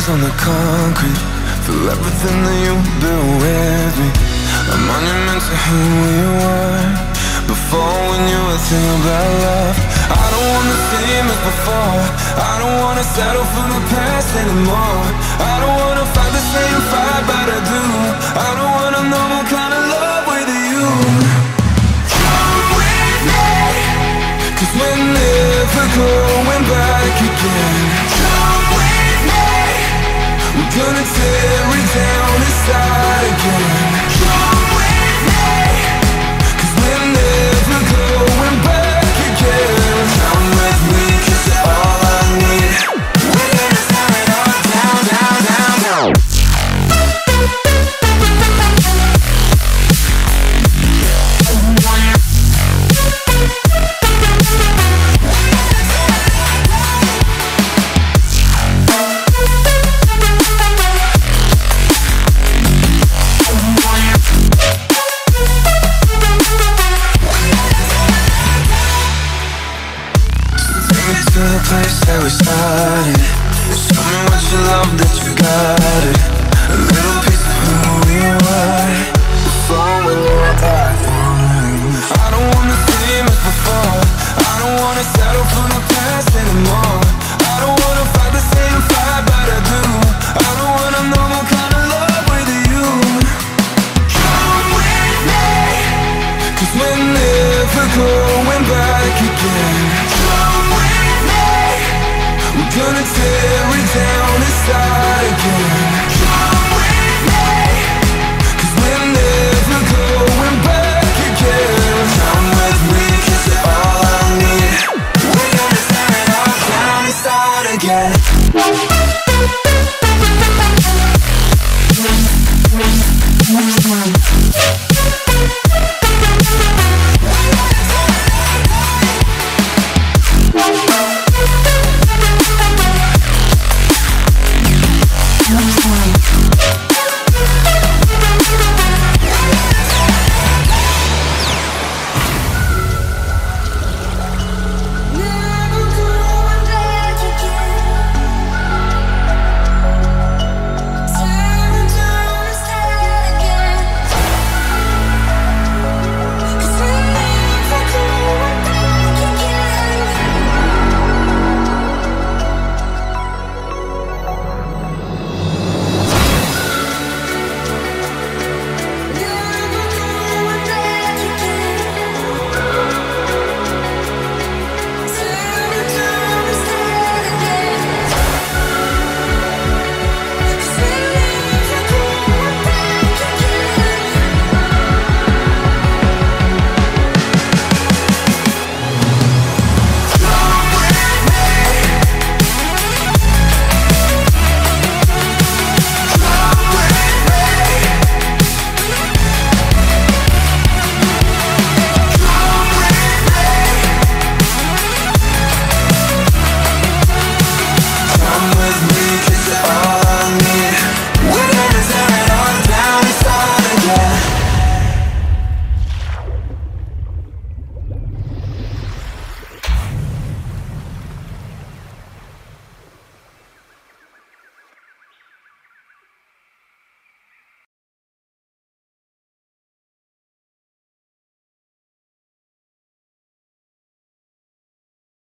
on the concrete. Feel everything that you built with me. A monument to who you were before, when you were thinking about love. I don't wanna seem as before. I don't wanna settle for the past anymore. I don't wanna fight the same fight, but I do. I don't wanna know what kind of love with you. Come with me, 'cause we're never going back again. Come with me, we're gonna tear it down inside again. Come with me, 'cause we're never going back again. Come with me, 'cause you're all I need. We're gonna tear it all down, down, down, down. To the place that we started. Show me what you love, that you got it. A little piece of who you are before, when you were that one. I don't wanna seem as before. I don't wanna settle for the past anymore. I don't wanna fight the same fight, but I do. I don't wanna know what kind of love with you. Come with me, 'cause we're never going back again. We're gonna tear it down inside again. Come with me, 'cause we're never going back again. Come with me, 'cause you're all I need. We're gonna tear it all down inside again.